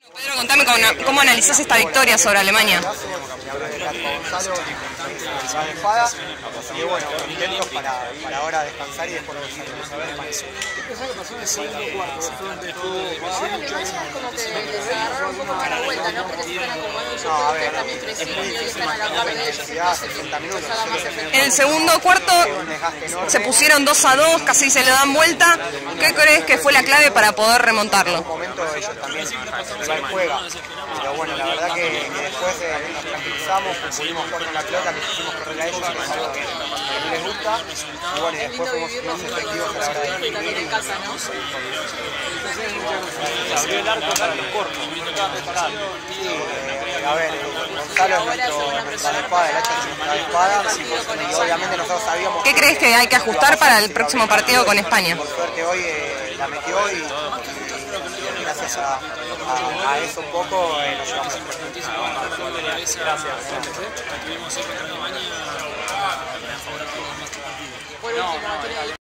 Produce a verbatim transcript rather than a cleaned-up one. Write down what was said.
Pedro, contame cómo, cómo analizás esta victoria sobre Alemania. Me habló de Blanco Gonzalo, de espada, así que bueno, contentos para, para ahora descansar y después salimos a ver España. Empezó que pasó en el segundo cuarto, donde estuvo como que les agarraron un poco para la vuelta, ¿no? Porque se están acomodando, yo creo que también crecieron y hoy están a la par de ellos, entonces haga más efecto. En el segundo cuarto se pusieron dos a dos, casi se le dan vuelta. ¿Qué crees que fue la clave para poder remontarlo? En un momento ellos también rival juega, pero bueno, la verdad que, que después eh, nos tranquilizamos, pudimos jugar con la pelota, les hicimos correr a ellos, que es algo que no les gusta, y bueno, y después fuimos más efectivos a la hora de definir. En casa, ¿no? Abrió el arco para los cortos, estaba preparado. Sí, eh, a ver, Gonzalo es nuestro, nuestra espada, el hacha es nuestra espada, y obviamente nosotros sabíamos... ¿Qué crees que hay que ajustar para el próximo partido con España? Por suerte hoy eh, la metió y, y gracias a, a, a eso un poco eh, nos llevamos a Gracias. Por último,